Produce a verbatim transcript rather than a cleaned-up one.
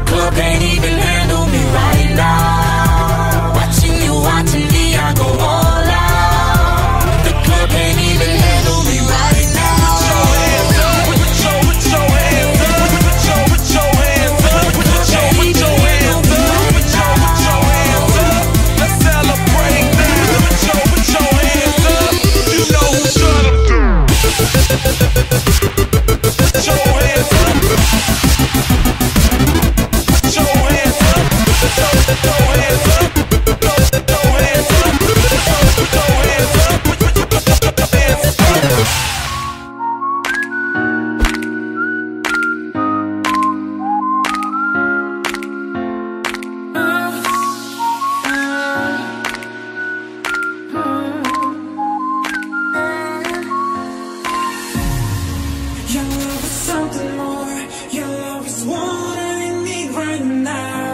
club can't even handle me right now. Watching you, watching me, I go all out. The club can't even handle me right now. Put your, put your hands up. Put your, put your hands up. Put your, put your hands up. Put your, put your hands up. Let's celebrate now. Put your, put your hands up. You know who's gonna do. Put your hands up. Put your hands up. Put your, put your hands up. Put your hands up. Put your hands up. Put your hands up. Your love is something more. Your love is what I need right now.